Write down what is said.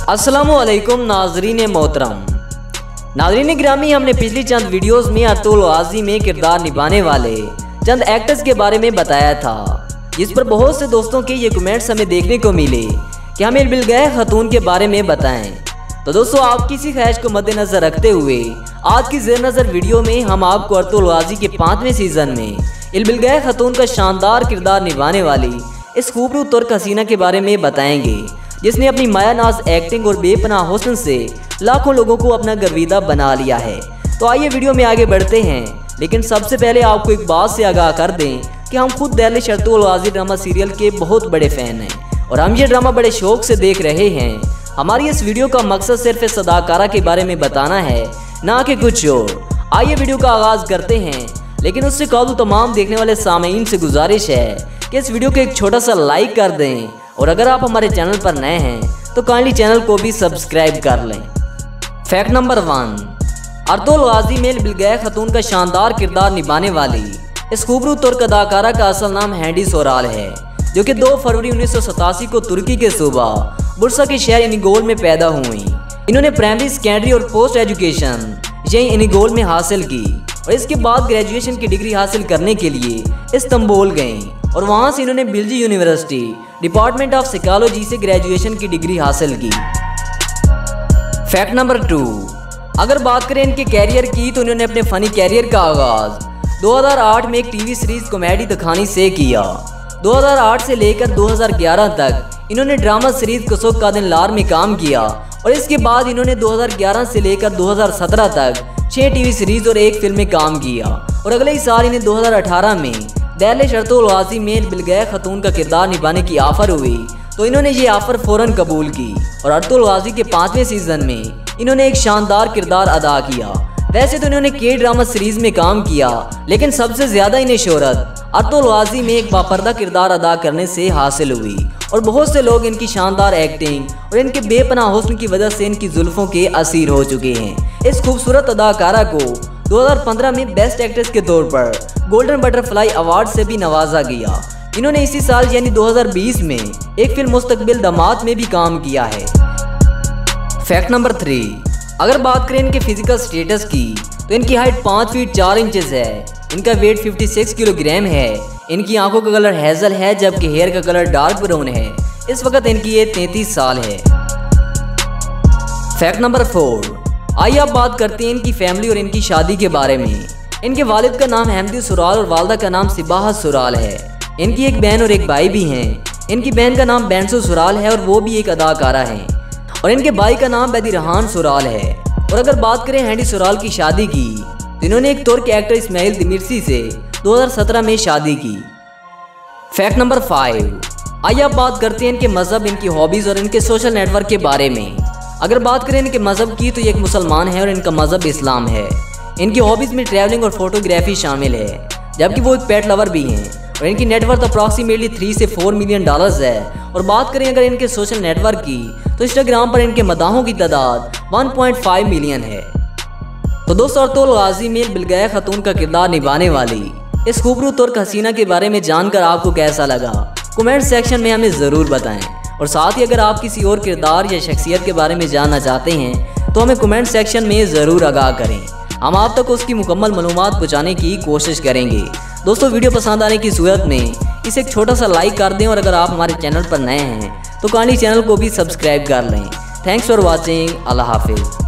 अस्सलामुअलैकुम नाजरीन मोहतरम। नाजरीन गिरामी, हमने पिछली चंद वीडियोस में अतुल गाजी में किरदार निभाने वाले चंद एक्टर्स के बारे में बताया था, जिस पर बहुत से दोस्तों के ये कमेंट्स हमें देखने को मिले कि हमें इल्बिलगैह खतून के बारे में बताएं। तो दोस्तों, आपकी इसी ख्वाहिश को मद्देनजर रखते हुए आज की ज़ेर नज़र वीडियो में हम आपको अतुल गाजी के 5वें सीज़न में इल्बिलगैह खतून का शानदार किरदार निभाने वाली इस खूबसूरत तुर्क हसीना के बारे में बताएंगे, जिसने अपनी मायानाज एक्टिंग और बेपनाह हुस्न से लाखों लोगों को अपना गर्विदा बना लिया है। तो आइए वीडियो में आगे बढ़ते हैं, लेकिन सबसे पहले आपको एक बात से आगाह कर दें कि हम खुद दहलिश अतुल गाजी ड्रामा सीरियल के बहुत बड़े फ़ैन हैं और हम ये ड्रामा बड़े शौक से देख रहे हैं। हमारी इस वीडियो का मकसद सिर्फ इस अदाकारा के बारे में बताना है, ना कि कुछ और। आइए वीडियो का आगाज़ करते हैं, लेकिन उससे कबल तमाम देखने वाले सामीन से गुजारिश है कि इस वीडियो को एक छोटा सा लाइक कर दें, और अगर आप हमारे चैनल पर नए हैं तो काइंडली चैनल को भी सब्सक्राइब कर लें। फैक्ट नंबर 1, अतुल गाजी में इल्बिलगैह खतून का शानदार किरदार निभाने वाली इस खूबसूरत तुर्क अदाकारा का असल नाम हैंडी सोराल है, जो कि 2 फरवरी 1987 को तुर्की के सूबा बुर्सा के शहर इनिगोल में पैदा हुई। इन्होंने प्राइमरी, सेकेंडरी और पोस्ट एजुकेशन यही इनिगोल में हासिल की और इसके बाद ग्रेजुएशन की डिग्री हासिल करने के लिए इस्तांबुल गए और वहां से इन्होंने Bilgi university department of psychology से ग्रेजुएशन की डिग्री हासिल की। फैक्ट नंबर 2, अगर बात करें इनके कैरियर की तो इन्होंने अपने फ़नी कैरियर का आगाज़ 2008 में एक टीवी सीरीज़ कॉमेडी दखानी से किया। 2008 से लेकर 2011 तक इन्होंने ड्रामा सीरीज़ कसोक का दिन लार में काम किया और इसके बाद इन्होंने 2011 से लेकर 2017 तक 6 टीवी सीरीज़ और 1 फिल्म में काम किया और अगले ही साल इन्हें 2018 में दहलिश अतुल गाजी में इल्बिलगैह खतून का किरदार निभाने की ऑफ़र हुई, तो इन्होंने ये ऑफ़र फ़ौरन कबूल की और अतुल गाजी के 5वें सीज़न में इन्होंने एक शानदार किरदार अदा किया। वैसे तो इन्होंने के ड्रामा सीरीज़ में काम किया, लेकिन सबसे ज़्यादा इन्हें शोहरत अतुल गाजी में एक बापर्दा किरदार अदा करने से हासिल हुई और बहुत से लोग इनकी शानदार एक्टिंग और इनके बेपनाह हुस्न की वजह से इनकी जुल्फ़ों के असीर हो चुके हैं। इस खूबसूरत अदाकारा को 2015 में बेस्ट एक्ट्रेस के तौर पर गोल्डन बटरफ्लाई अवार्ड से भी नवाजा गया। इन्होंने इसी साल यानी 2020 में एक फिल्म मुस्तकबिल दामाद में भी काम किया है। फैक्ट नंबर 3, अगर बात करें इनके फिजिकल स्टेटस की तो इनकी हाइट 5 फीट 4 इंचेस है, इनका वेट 56 किलोग्राम है, इनकी आंखों का कलर हेजल है जबकि हेयर का कलर डार्क ब्राउन है। इस वक्त इनकी एज 33 साल है। फैक्ट नंबर 4, आइए अब बात करते हैं इनकी फैमिली और इनकी शादी के बारे में। इनके वालिद का नाम हैंडी सोराल और वालदा का नाम सिबाहत सोराल है। इनकी एक बहन और एक भाई भी हैं। इनकी बहन का नाम बेंसो सोराल है और वो भी एक अदाकारा हैं, और इनके भाई का नाम बेदिरहान सोराल है। और अगर बात करें हैंडी सोराल की शादी की तो इन्होंने एक तुर्क एक्टर इस्माइल दिमिर्सी से 2017 में शादी की। फैक्ट नंबर 5, आइए अब बात करते हैं इनके मज़हब, इनकी हॉबीज़ और इनके सोशल नेटवर्क के बारे में। अगर बात करें इनके मज़हब की तो ये एक मुसलमान है और इनका मज़हब इस्लाम है। इनकी हॉबीज़ में ट्रैवलिंग और फोटोग्राफी शामिल है, जबकि वो एक पेट लवर भी हैं और इनकी नेटवर्थ अप्रॉक्सीमेटली 3 से 4 मिलियन डॉलर्स है। और बात करें अगर इनके सोशल नेटवर्क की तो इंस्टाग्राम पर इनके मदाहों की तादाद 1.5 मिलियन है। तो दोस्तों, अतुल गाजी में इल्बिलगैह खतून का किरदार निभाने वाली इस खूबसूरत तुर्क हसीना के बारे में जानकर आपको कैसा लगा, कमेंट सेक्शन में हमें ज़रूर बताएं। और साथ ही अगर आप किसी और किरदार या शख्सियत के बारे में जानना चाहते हैं तो हमें कमेंट सेक्शन में ज़रूर आगाह करें, हम आप तक उसकी मुकम्मल मालूमात पहुँचाने की कोशिश करेंगे। दोस्तों, वीडियो पसंद आने की सूरत में इसे एक छोटा सा लाइक कर दें और अगर आप हमारे चैनल पर नए हैं तो काइंडली चैनल को भी सब्सक्राइब कर लें। Thanks for watching. अल्लाह हाफिज़।